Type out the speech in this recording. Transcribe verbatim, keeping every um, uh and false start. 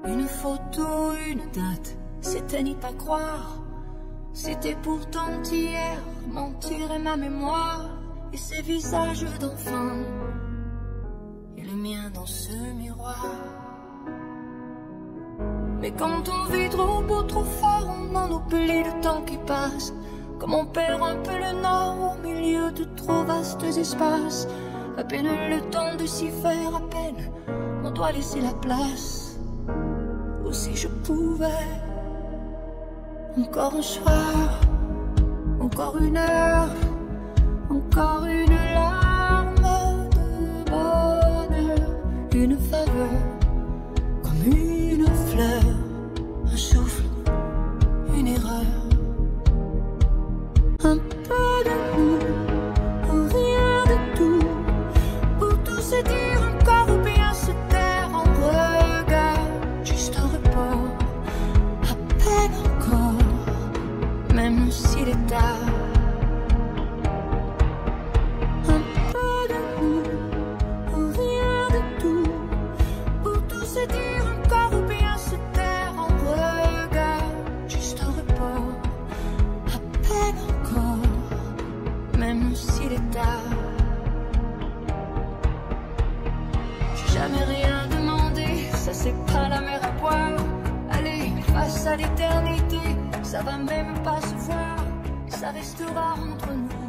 Une photo, une date, c'était n'y pas croire. C'était pourtant hier, mentir est ma mémoire. Et ces visages d'enfants, et le mien dans ce miroir. Mais quand on vit trop beau, trop fort, on en oublie le temps qui passe. Comme on perd un peu le nord au milieu de trop vastes espaces. À peine le temps de s'y faire, à peine on doit laisser la place. Ou si je pouvais, encore un soir, encore une heure, encore une larme de bonheur, une faveur, comme une fleur, un souffle, une erreur. Un peu de nous, rien de tout, pour tout se dire encore ou bien se taire en regard, juste un report, à peine encore, même s'il est tard. Un peu de nous, rien de tout, pour tout se dire encore ou bien se taire en regard, juste un report, à peine encore, même s'il est tard. J'ai jamais rien demandé, ça c'est pas la mer à boire. Allez, face à l'éternité, ça va même pas se voir, ça restera entre nous.